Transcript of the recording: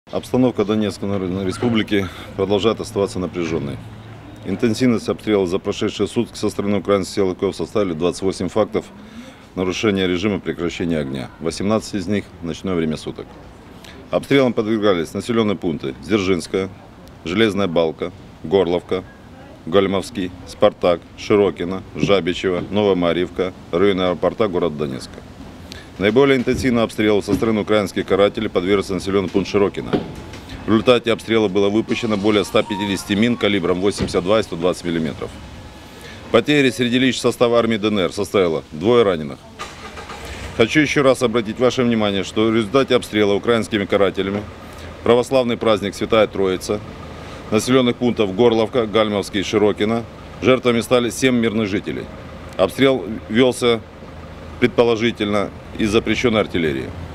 Обстановка Донецкой Народной Республики продолжает оставаться напряженной. Интенсивность обстрелов за прошедшие сутки со стороны украинских силовиков составили 28 фактов нарушения режима прекращения огня. 18 из них в ночное время суток. Обстрелам подвергались населенные пункты Дзержинская, Железная Балка, Горловка, Гольмовский, Спартак, Широкино, Жабичево, Новомарьевка, районы аэропорта города Донецка. Наиболее интенсивно обстрелу со стороны украинских карателей подвергся населенный пункт Широкино. В результате обстрела было выпущено более 150 мин калибром 82 и 120 мм. Потери среди личного состава армии ДНР составило 2 раненых. Хочу еще раз обратить ваше внимание, что в результате обстрела украинскими карателями православный праздник Святая Троица, населенных пунктов Горловка, Гальмовский и Широкино, жертвами стали 7 мирных жителей. Обстрел велся предположительно из запрещенной артиллерии.